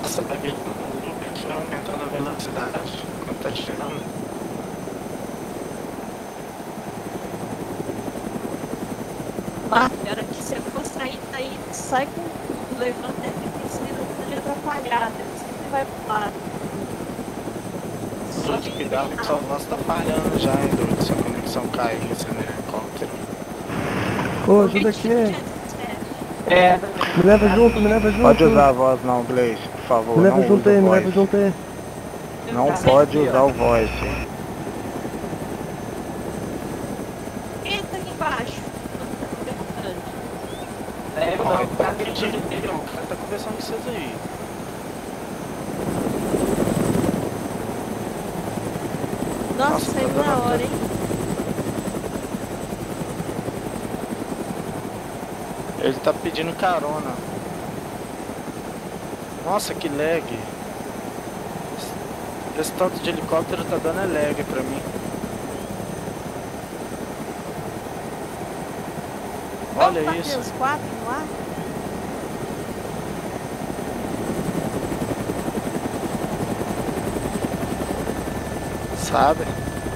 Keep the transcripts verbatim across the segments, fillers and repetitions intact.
Nossa, tá aquele que vai aumentando a velocidade quando tá tirando. Ah, na hora que você for sair, daí sai com tudo, levanta e fica não pode atrapalhar, você vai pro lado. Só de cuidado que sua voz tá falhando já, hein, doido, sua conexão caiu nesse helicóptero. Ô, ajuda aqui. É. Me leva junto, me leva junto. Pode usar a voz não, Gleice, por favor, Me leva não junto usa aí, o me voice. leva junto aí. Não pode usar o voice. Entra aqui embaixo. É, não, tá acreditando dele, o cara tá conversando com vocês aí. Nossa, Nossa, saiu tá na dando hora, hein? Ele tá pedindo carona. Nossa, que lag. Esse tanto de helicóptero tá dando é lag pra mim. Olha Vamos isso. bater os quatro no ar? Sabe?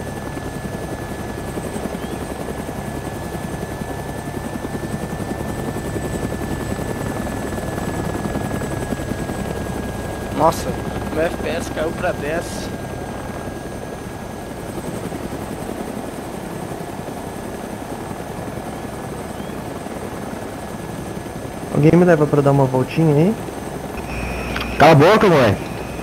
Nossa, meu F P S caiu pra dez. Alguém me leva pra dar uma voltinha aí? Cala a boca, moleque.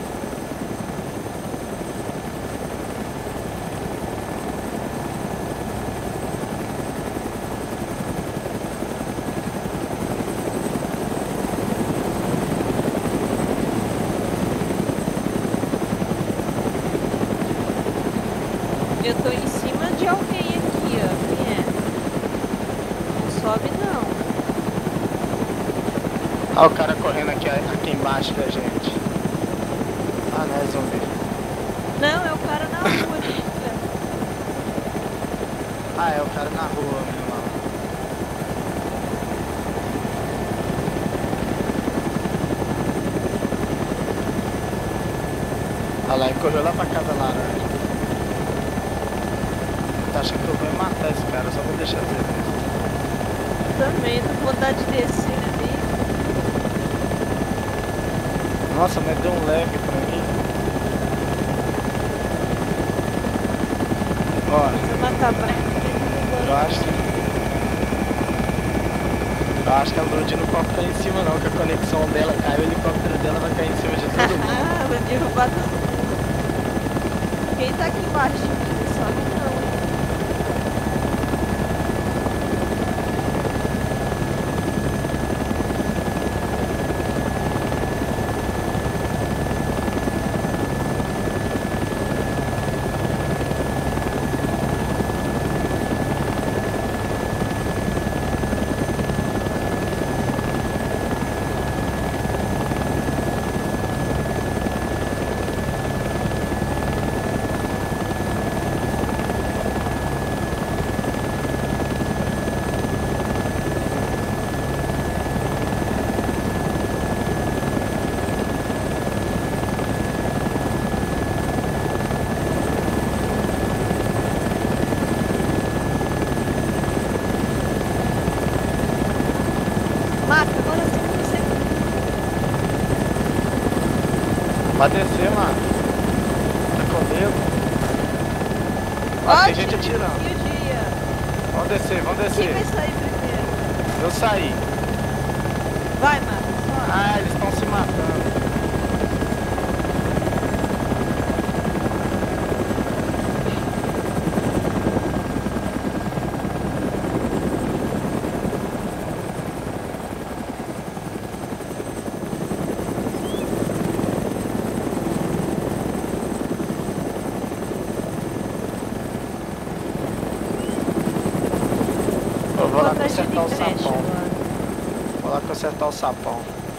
Eu tô em cima de alguém aqui, ó. Quem é? Não sobe, não. Olha o cara correndo aqui, aqui embaixo da gente. Ah, não é zumbi. Não, é o cara na rua ali. Ah, é o cara na rua, meu irmão. Olha lá, ele correu lá pra casa laranja. Tá achando que eu vou matar esse cara, só vou deixar ele. Também, tô com vontade de descer ali. Nossa, mas deu um lag pra mim. Ó, Você matar vai. eu acho. Eu acho que a Lud não pode cair em cima não, que a conexão dela cai, o helicóptero dela vai cair em cima de todo mundo. Ah, vou derrubar todo mundo. Quem tá aqui embaixo? Sobe não. Vai descer, mano. Tá com medo? Ó, tem gente atirando. Vamos descer, vamos descer. Quem vai sair primeiro? Eu saí. Vai, mano. Ah, eles estão se matando. Vou lá consertar o sapão. Vou lá consertar o sapão.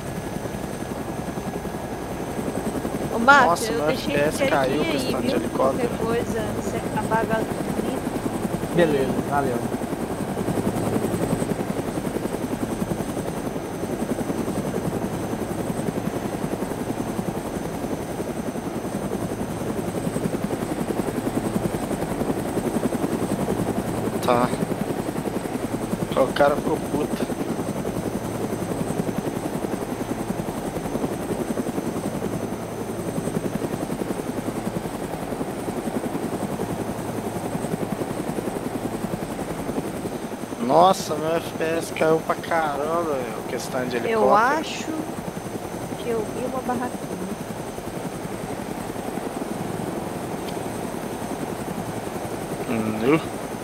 Ô, Marcos, Nossa, eu meu deixei F P S ele caiu aqui com esse aí, tanto de viu? helicóptero. Qualquer coisa, você acabar a gasolina. Beleza, valeu. Tá. O cara ficou puta. Nossa, meu F P S caiu pra caramba, meu. Questão de helicóptero. Eu acho que eu vi uma barraquinha. Hum,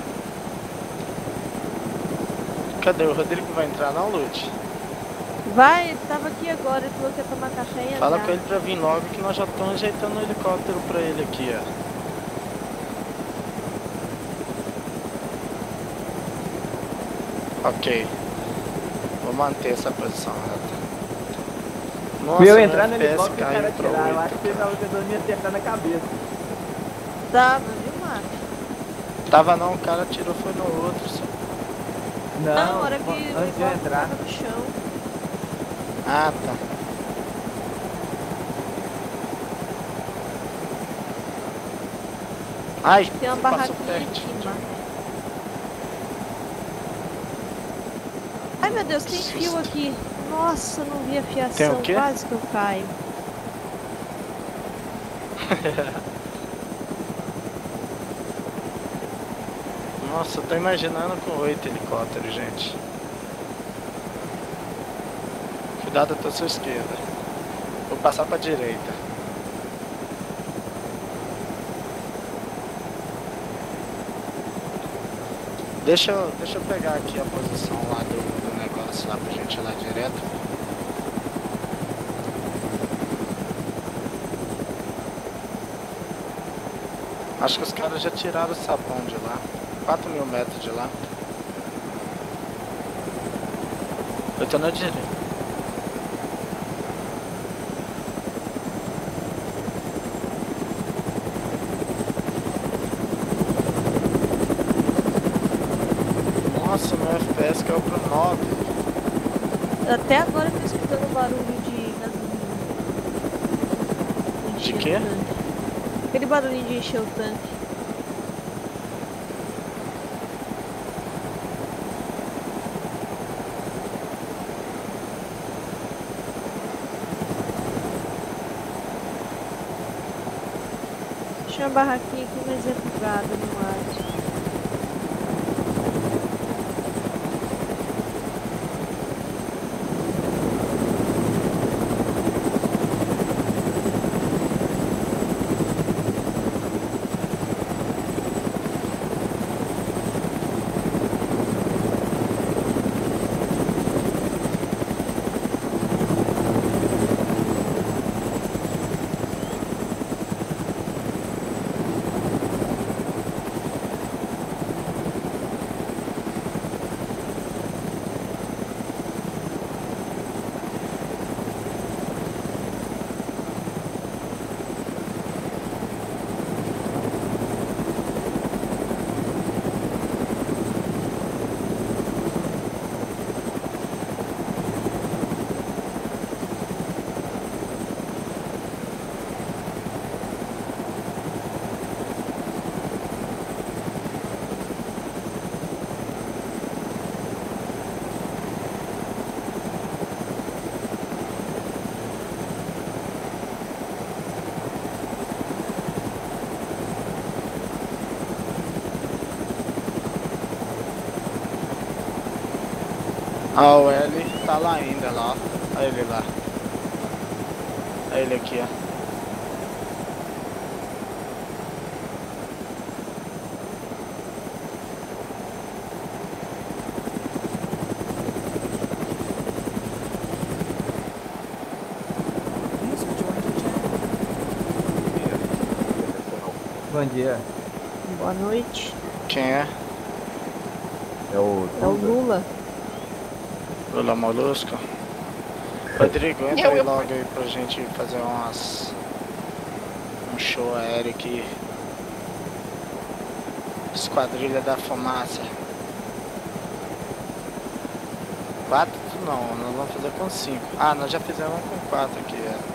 cadê o Rodrigo? Vai entrar não, Lute? Vai, ele tava aqui agora, ele falou que ia tomar café e entrar. Fala com ele pra vir logo que nós já estamos ajeitando o helicóptero pra ele aqui, ó. Ok. Vou manter essa posição reta. Nossa, eu meu entrar no F P S helicóptero e o caiu cara pra tirar. Eu oito, acho que ele cara. tava tentando me acertar na cabeça. Tava, viu, Marcos? Tava não, o cara tirou foi no outro. Só. Não, Na hora que o antes de eu helicóptero entrar. tava no chão. Ah, tá. Ai, Tem uma você passou barraquinha aqui, pertinho de Marcos. mim. Ai, meu Deus, tem fio aqui. Nossa, não vi a fiação. Tem o quê? Quase que eu caio. Nossa, eu tô imaginando com oito helicópteros, gente. Cuidado da sua esquerda. Vou passar pra direita. Deixa eu, deixa eu pegar aqui a posição lá do, do negócio lá pra gente ir lá direto. Acho que os caras já tiraram o sapão de lá. quatro mil metros de lá. Eu tô na direita. Nossa, meu F P S caiu pro nove. Até agora eu tô escutando barulho de gasolina. De Encher quê? o tanque. Aquele barulhinho de encher o tanque. Tinha uma barraquinha aqui, mas é bugada no ar. Ah, o L tá lá ainda, lá, ó. Olha ele lá. Olha ele aqui, ó. Bom dia. Boa noite. Quem é? É o É o Lula. Lula Molusco. Rodrigo, entra aí logo aí pra gente fazer umas... um show aéreo aqui. Esquadrilha da Fumaça. Quatro? Não, nós vamos fazer com cinco. Ah, nós já fizemos um com quatro aqui, é.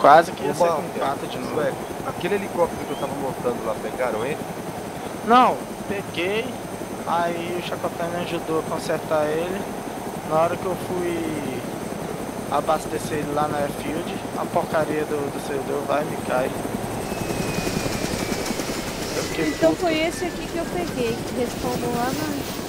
Quase que ia Ô, ser Mal, com quatro de novo. Sueco, aquele helicóptero que eu tava montando lá, pegaram ele? Não, peguei, aí o Chacotão me ajudou a consertar ele. Na hora que eu fui abastecer ele lá na airfield, a porcaria do, do servidor vai e me cai. Eu fiquei Então puto. foi esse aqui que eu peguei, que respondeu lá na